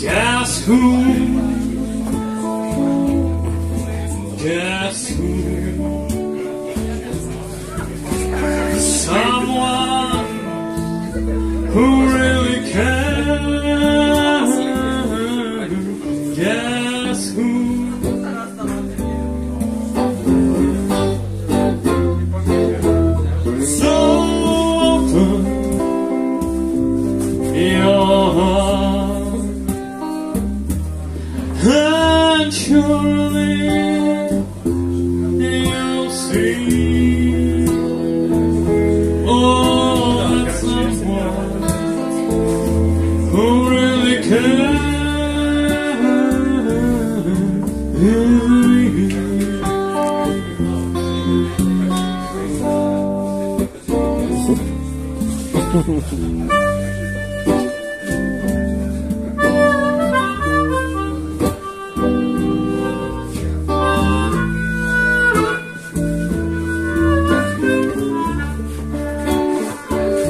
Guess who? Guess who? Someone who really cares. Guess who? So open your heart, and surely you'll see, oh, that someone who really cares is you.